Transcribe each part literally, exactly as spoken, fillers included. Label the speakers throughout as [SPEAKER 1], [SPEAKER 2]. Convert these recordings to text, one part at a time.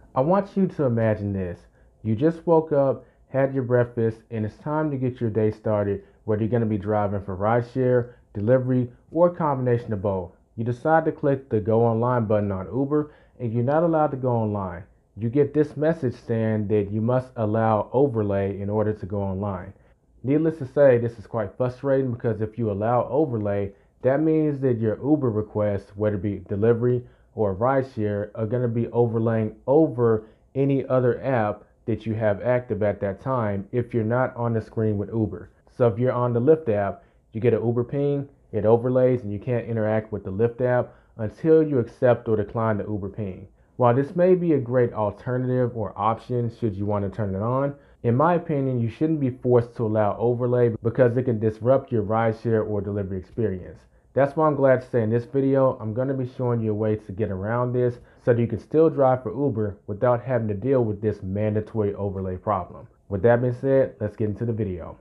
[SPEAKER 1] I want you to imagine this. You just woke up, had your breakfast, and it's time to get your day started, whether you're going to be driving for rideshare, delivery, or a combination of both. You decide to click the Go Online button on Uber, and you're not allowed to go online. You get this message saying that you must allow overlay in order to go online. Needless to say, this is quite frustrating because if you allow overlay, that means that your Uber requests, whether it be delivery or rideshare, are going to be overlaying over any other app that you have active at that time if you're not on the screen with Uber. So if you're on the Lyft app, you get an Uber ping, it overlays, and you can't interact with the Lyft app until you accept or decline the Uber ping. While this may be a great alternative or option should you want to turn it on, in my opinion, you shouldn't be forced to allow overlay because it can disrupt your rideshare or delivery experience. That's why I'm glad to say in this video, I'm going to be showing you a way to get around this so that you can still drive for Uber without having to deal with this mandatory overlay problem. With that being said, let's get into the video.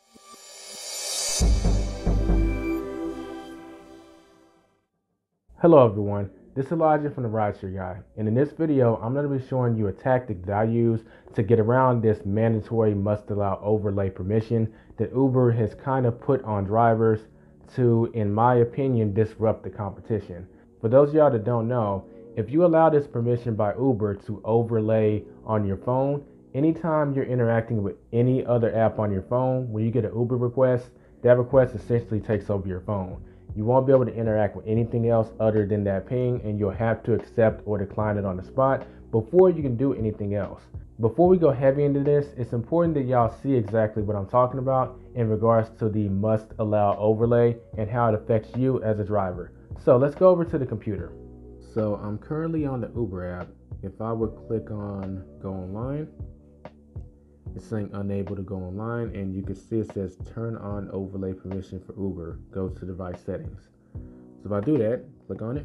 [SPEAKER 1] Hello everyone, this is Elijah from the RideShare Guy, and in this video I'm going to be showing you a tactic that I use to get around this mandatory must allow overlay permission that Uber has kind of put on drivers to, in my opinion, disrupt the competition. For those of y'all that don't know, if you allow this permission by Uber to overlay on your phone, anytime you're interacting with any other app on your phone, when you get an Uber request, that request essentially takes over your phone. You won't be able to interact with anything else other than that ping, and you'll have to accept or decline it on the spot before you can do anything else. Before we go heavy into this, it's important that y'all see exactly what I'm talking about in regards to the must allow overlay and how it affects you as a driver. So let's go over to the computer. So I'm currently on the Uber app. If I would click on go online, it's saying unable to go online, and you can see it says turn on overlay permission for Uber. Go to device settings. So if I do that, click on it,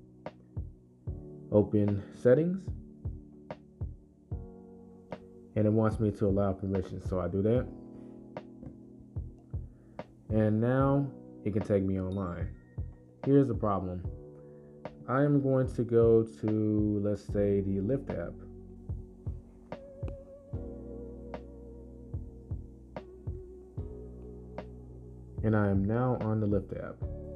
[SPEAKER 1] open settings, and it wants me to allow permission. So I do that, and now it can take me online. Here's the problem. I am going to go to, let's say, the Lyft app. And I am now on the Lyft app.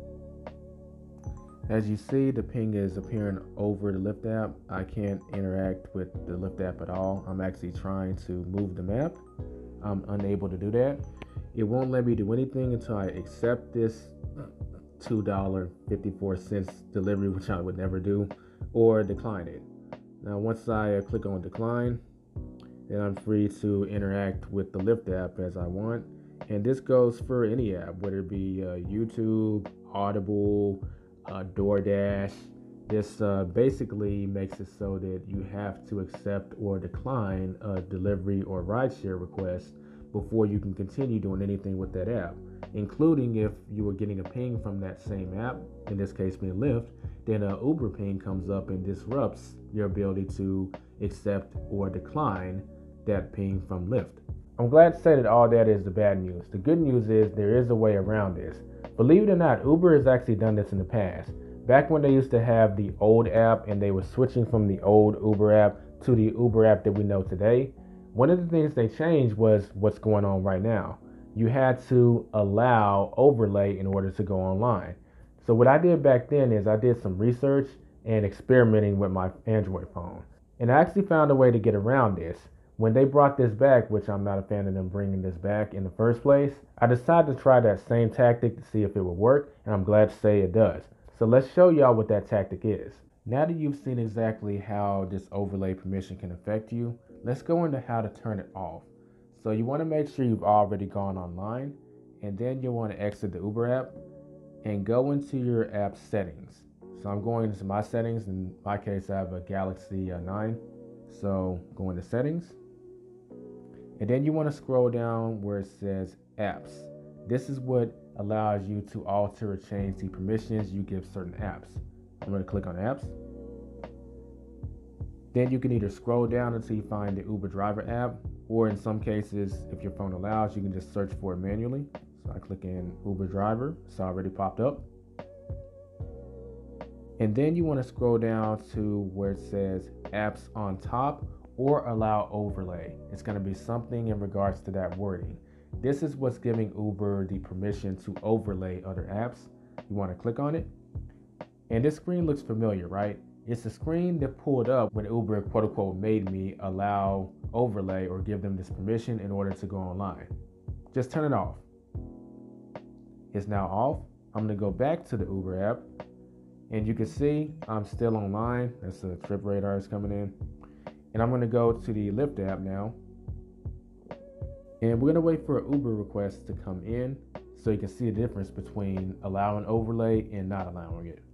[SPEAKER 1] As you see, the ping is appearing over the Lyft app. I can't interact with the Lyft app at all. I'm actually trying to move the map. I'm unable to do that. It won't let me do anything until I accept this two dollars and fifty-four cents delivery, which I would never do, or decline it. Now, once I click on decline, then I'm free to interact with the Lyft app as I want. And this goes for any app, whether it be uh, YouTube, Audible, uh, Doordash. This uh, basically makes it so that you have to accept or decline a delivery or rideshare request before you can continue doing anything with that app, including if you were getting a ping from that same app, in this case being Lyft, then an Uber ping comes up and disrupts your ability to accept or decline that ping from Lyft. I'm glad to say that all that is the bad news. The good news is there is a way around this. Believe it or not, Uber has actually done this in the past. Back when they used to have the old app and they were switching from the old Uber app to the Uber app that we know today, one of the things they changed was what's going on right now. You had to allow overlay in order to go online. So what I did back then is I did some research and experimenting with my Android phone. And I actually found a way to get around this. When they brought this back, which I'm not a fan of them bringing this back in the first place, I decided to try that same tactic to see if it would work, and I'm glad to say it does. So let's show y'all what that tactic is. Now that you've seen exactly how this overlay permission can affect you, let's go into how to turn it off. So you want to make sure you've already gone online, and then you want to exit the Uber app and go into your app settings. So I'm going into my settings. In my case, I have a Galaxy nine. So go into settings. And then you want to scroll down where it says apps. This is what allows you to alter or change the permissions you give certain apps. I'm going to click on apps. Then you can either scroll down until you find the Uber driver app, or in some cases, if your phone allows, you can just search for it manually. So I click in Uber driver. It's already popped up. And then you want to scroll down to where it says apps on top or allow overlay. It's going to be something in regards to that wording. This is what's giving Uber the permission to overlay other apps. You want to click on it. And this screen looks familiar, right? It's the screen that pulled up when Uber, quote unquote, made me allow overlay or give them this permission in order to go online. Just turn it off. It's now off. I'm going to go back to the Uber app. And you can see I'm still online. That's the trip radar is coming in. And I'm going to go to the Lyft app now. And we're going to wait for an Uber request to come in so you can see the difference between allowing overlay and not allowing it.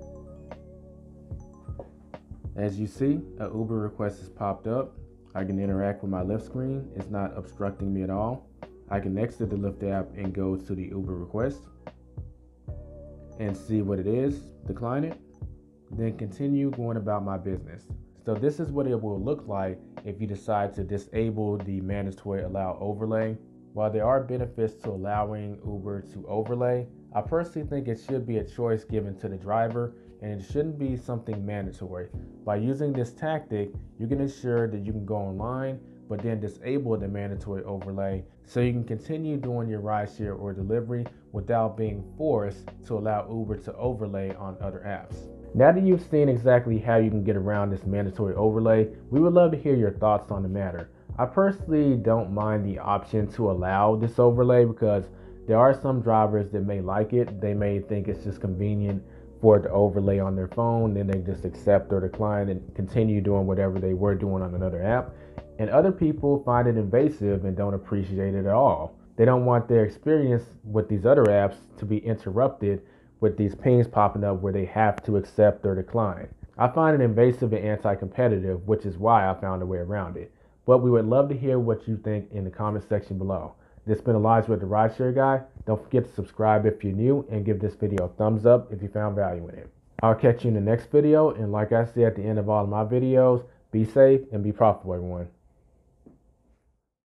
[SPEAKER 1] As you see, an Uber request has popped up. I can interact with my Lyft screen. It's not obstructing me at all. I can exit the Lyft app and go to the Uber request and see what it is, decline it, then continue going about my business. So this is what it will look like if you decide to disable the mandatory allow overlay. While there are benefits to allowing Uber to overlay, I personally think it should be a choice given to the driver and it shouldn't be something mandatory. By using this tactic, you can ensure that you can go online, but then disable the mandatory overlay so you can continue doing your rideshare or delivery without being forced to allow Uber to overlay on other apps. Now that you've seen exactly how you can get around this mandatory overlay, we would love to hear your thoughts on the matter. I personally don't mind the option to allow this overlay because there are some drivers that may like it. They may think it's just convenient for it to overlay on their phone, then they just accept or decline and continue doing whatever they were doing on another app. And other people find it invasive and don't appreciate it at all. They don't want their experience with these other apps to be interrupted with these pings popping up where they have to accept or decline. I find it invasive and anti-competitive, which is why I found a way around it. But we would love to hear what you think in the comment section below. This has been Elijah with the RideShare Guy. Don't forget to subscribe if you're new and give this video a thumbs up if you found value in it. I'll catch you in the next video, and like I say at the end of all of my videos, be safe and be profitable, everyone.